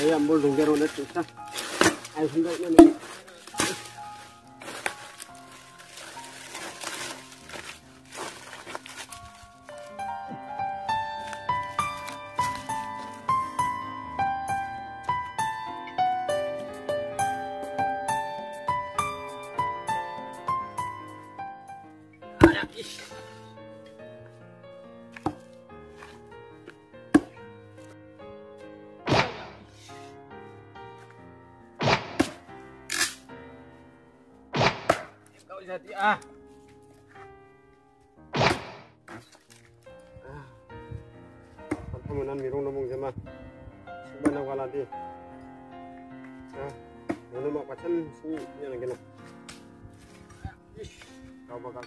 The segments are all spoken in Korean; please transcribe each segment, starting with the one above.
Saya ambil dongger udah susah. Ayo sendoknya nih. Jadi temenan mirong nomong sama sebenarnya waladi mana mau pacan sini yang lagi kau bakal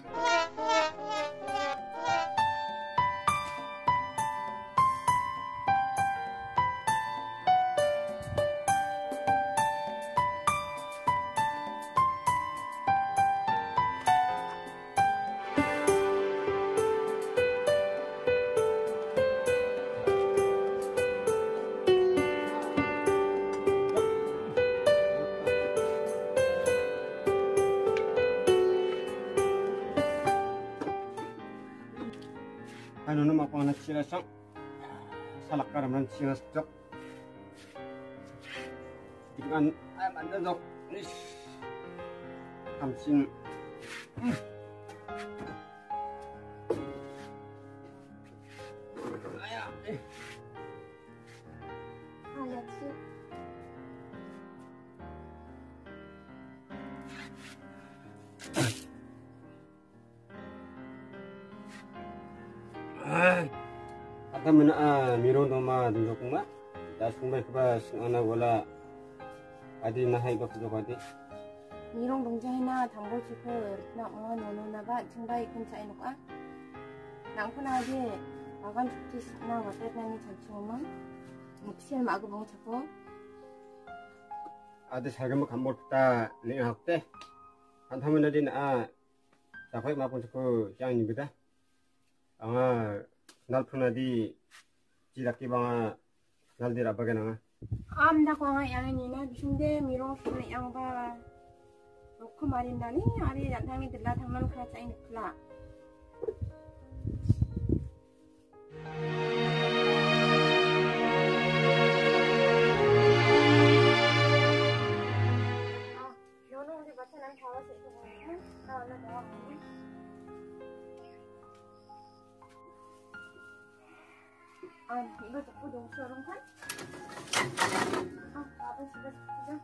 ano naman ako anak sila sang salak karam ng singas jok tingnan ay mandadok kamsin aya hayatsi Kata mana miro doma duduk ma, dah sumber kebas anak bola adi nahai bak jokati. 미롱 동자이나 담보지고 나 뭐 노노나가 증가이 근처에 놓가 낭푸나게 마간 죽지 나 어때다니 전치오만 묵실 마구 멍차고 Ada saya mau kamu kita lihat teh, antaman tadi sampai maupun suku yang ini kita, nalpun tadi tidak kibang nal dirapa kan 암나 광아 양이나 비신데 미롱 수는 양바 놓고 말인다니 아리 양탕이 들라 당만 크라짜이 느클라 너는 우리 마트 난 가와서 이거 먹을까? 나 얼른 너가 먹니? 이거 듣고 농처럼 한? 나도 집에 시키자.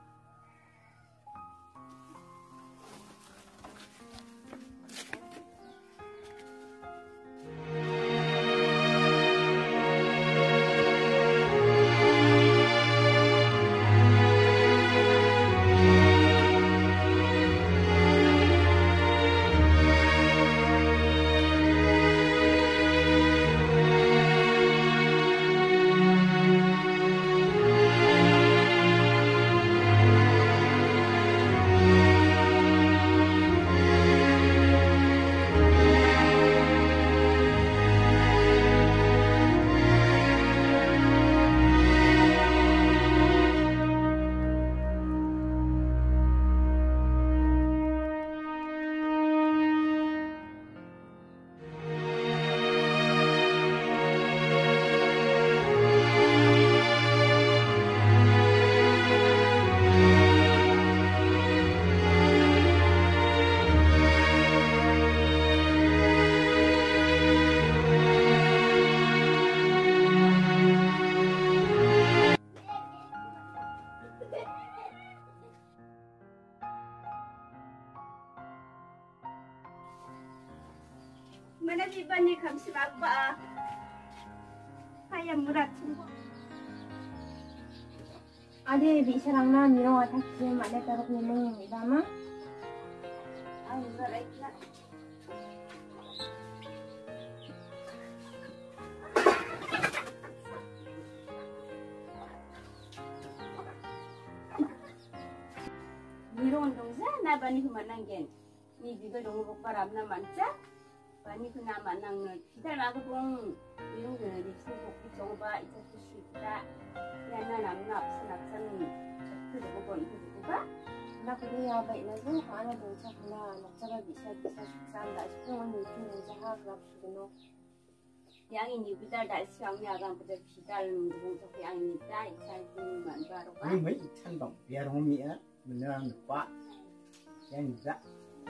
Mana bibani kamsi magba kaya murat ade bisalang na miro atak jem ade tarok nimong idama ay murat na miro ondongza na bani humananggen ni bibel dongo param na manca 많이 그나마 나는 기다라고 본 이런 거 리스복 정바 이제 수다 야나 남나 앞선 앞선 저도 보고 이거 봐 나 그래야 바이나도 하나 동작이나 낙자가 비싸 식사한다 싶으면 요즘 이제 하고 싶으노 양이 니비달 날씨 양야간 보다 비달 동작 양이다 이차는 만바로 봐 nhưng mấy thanh động bia không nghĩa mình làm được quá em dạ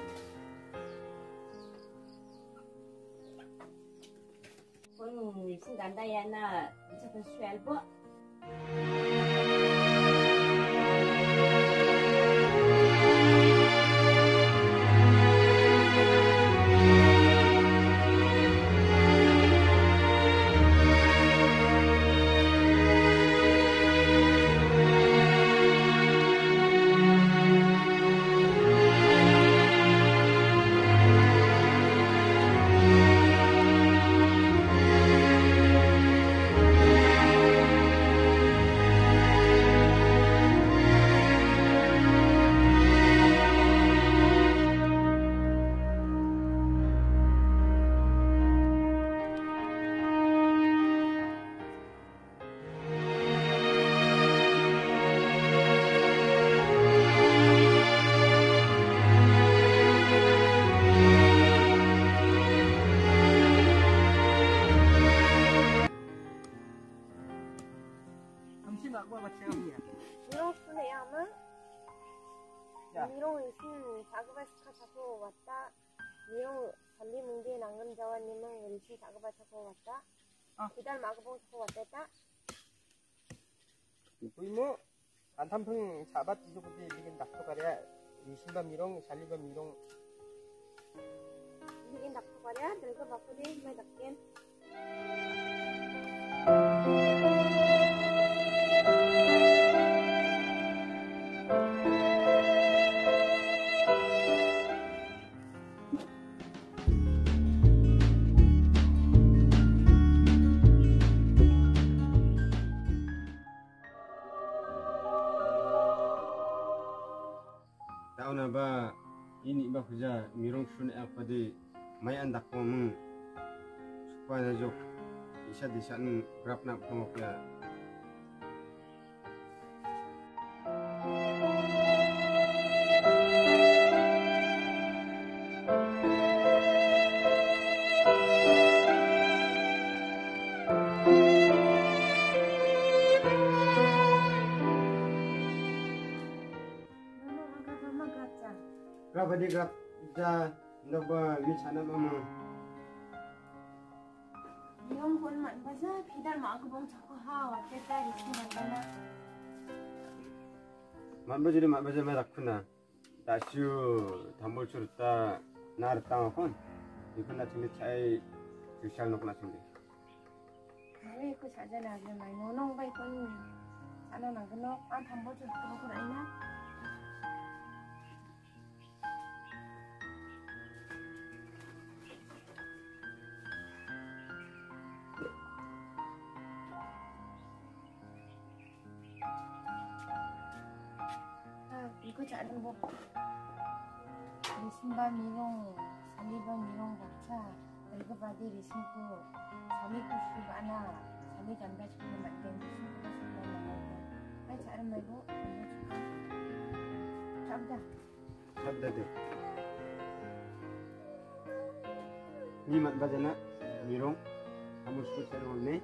본 순간다 야나 이제 수할 거 미롱 순에 아마 미롱 의신 자그바스카 잡고 왔다 미롱 잠비문게 낭금자와님은 의신 자그바 잡고 왔다 기달 마그봉 잡고 왔다 이모 안탄풍 잡았 뒤져보지 이긴 낙토가랴 이신밤 미롱 잘리밤 미롱 이긴 닥터가랴 늙어 바꾸니 힘을 닦겐 Tahu ba ini ba kerja mirong sun apa di mayan dak pomeng supaya jok isa disan grab nak pengok ya grab di grab ja ndak ba wi chana mama 미롱 본 만나서 기달 마그봉 잡고 하 왔다 리신 만나나 만바지리 만바지 마다쿠나 다슈 담볼 추르다 나르 땅건 이건 나 진짜 차이 주시할 놓고 나중에 왜 그 자자나 그 많이 노농 바이 건 자나 나 그노 안 담보 좀 그거 그러나 이거 잘은 뭐 리신바 미롱 사미바 미롱 박차 늙어바디 리신고 사미구슈 바나 사미 간다 싶으면 만든 리신고가 싶으면 나오고 아이 잘은 말고 잡다 sabda ni 만바잖아 미롱 한번 수고 잘 올네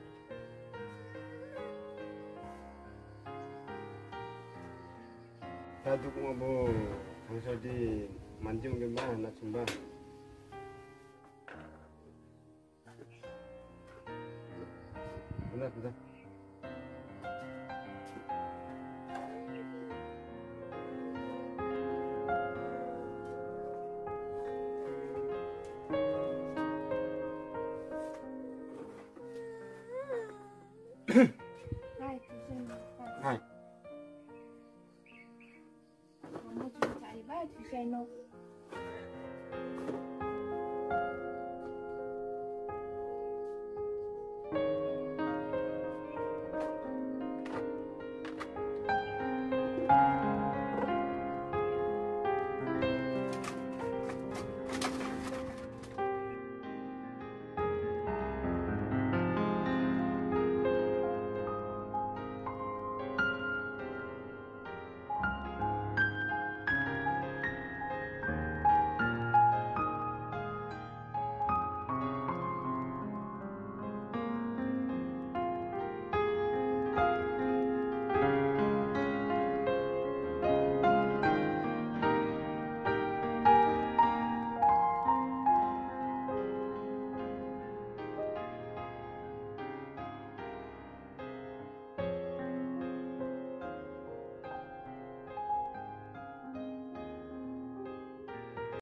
Tadu ko mo ang di manjung gamba na chumba. Benar. Hai tusen Hai. kamu juga cari baju saya no